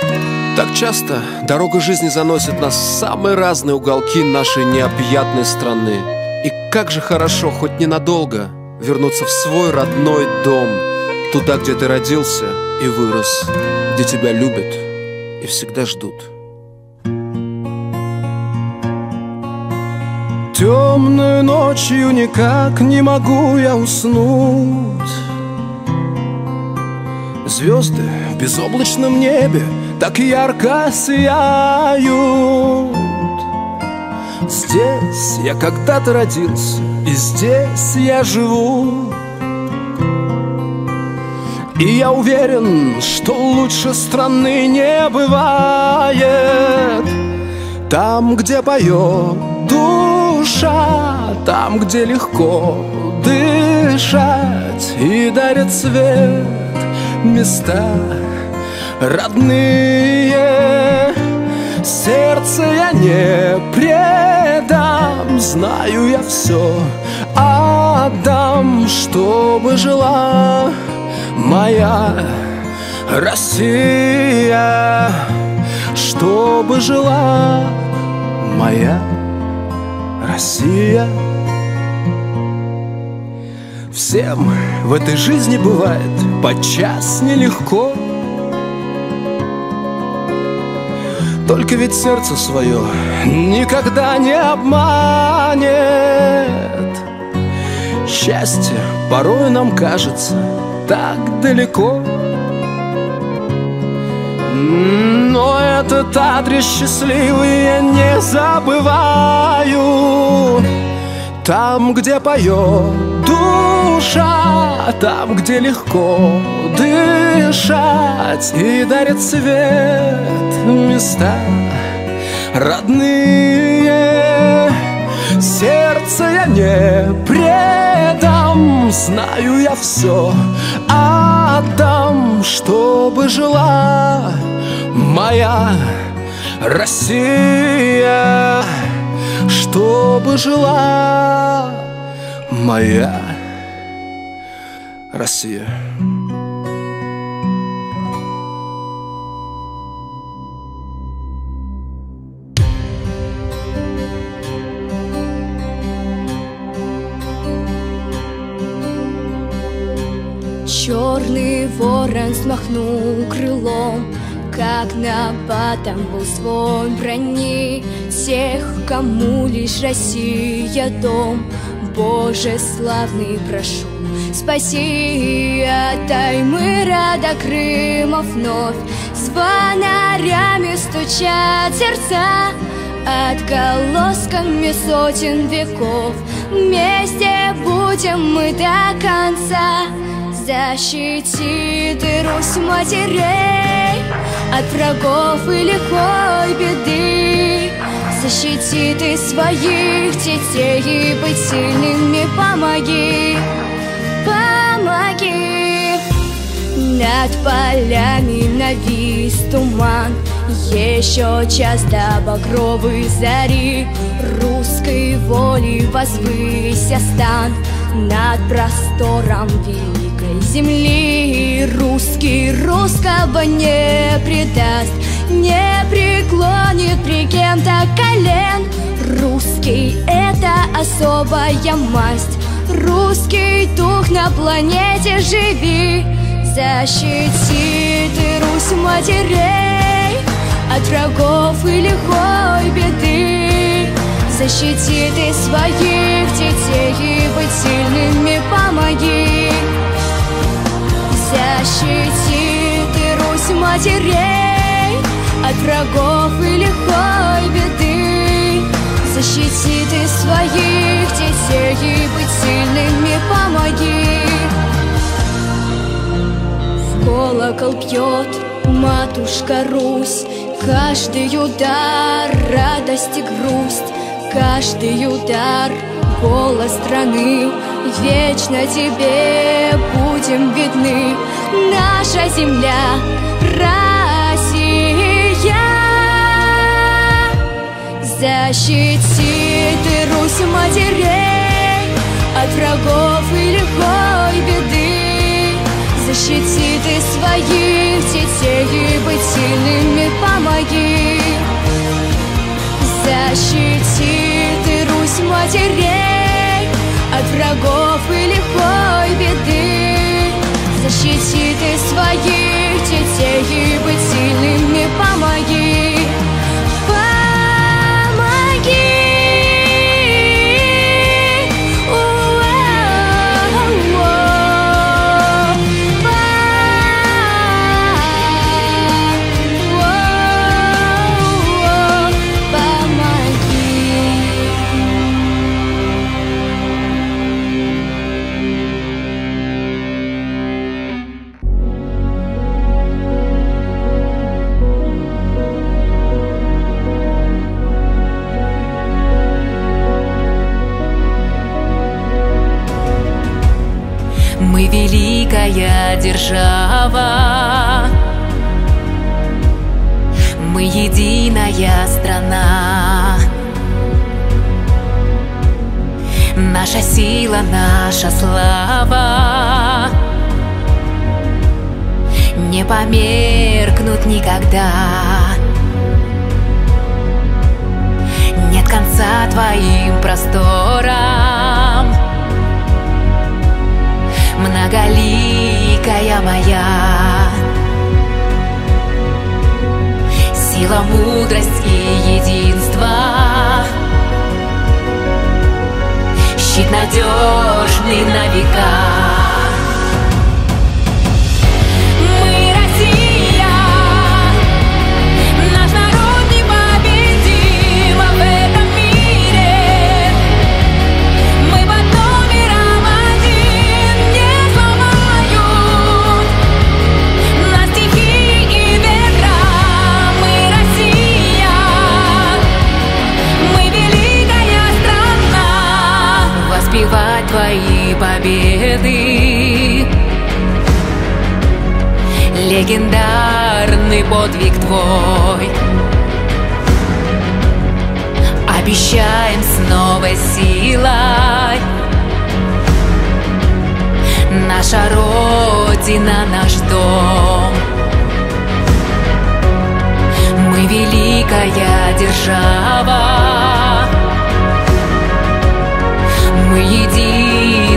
Так часто дорога жизни заносит нас в самые разные уголки нашей необъятной страны. И как же хорошо хоть ненадолго вернуться в свой родной дом, туда, где ты родился и вырос, где тебя любят и всегда ждут. Темную ночью никак не могу я уснуть. Звезды в безоблачном небе так ярко сияют. Здесь я когда-то родился, и здесь я живу. И я уверен, что лучше страны не бывает. Там, где поет душа, там, где легко дышать и дарит свет места родные. Сердце я не предам, знаю я все отдам, чтобы жила моя Россия, чтобы жила моя Россия. Всем в этой жизни бывает подчас нелегко. Только ведь сердце свое никогда не обманет. Счастье порой нам кажется так далеко, но этот адрес счастливый я не забываю. Там, где поет душа, там, где легко дышать и дарит свет места родные. Сердце я не предам, знаю я все отдам, чтобы жила моя Россия, чтобы жила моя Россия. Черный ворон взмахнул крылом, как набатом был звон брони тех, кому лишь Россия дом. Боже славный, прошу, спаси, отдай мира до Крыма вновь. Звонарями стучат сердца отголосками сотен веков. Вместе будем мы до конца. Защити ты, Русь, матерей от врагов и лихой беды. Защити ты своих детей и быть сильными помоги, помоги. Над полями навис туман, еще час до багровой зари. Русской воли возвыся стан над простором великой земли. Русский русского не предаст, не преклонит при кем-то колен. Русский — это особая масть, русский дух на планете живи. Защити ты, Русь, матерей от врагов и лихой беды. Защити ты своих детей и быть сильными помоги. Защити ты, Русь, матерей от врагов и лихой беды. Защити ты своих детей и быть сильными помоги. В колокол бьет матушка Русь, каждый удар — радость и грусть, каждый удар — голос страны. Вечно тебе будем видны, наша земля Россия. Защити ты, Русь, матерей от врагов и лихой беды. Защити ты своих детей и быть сильными помоги. Защити ты Русь матерей от врагов и лихой беды. Защити ты своих детей и быть сильными помоги. Мы великая держава, мы единая страна. Наша сила, наша слава не померкнут никогда. Нет конца твоим просторам, многоликая моя. Сила, мудрость и единство, щит надежный на века. Воспевать твои победы, легендарный подвиг твой. Обещаем с новой силой, наша Родина, наш дом. Мы великая держава, мы едины.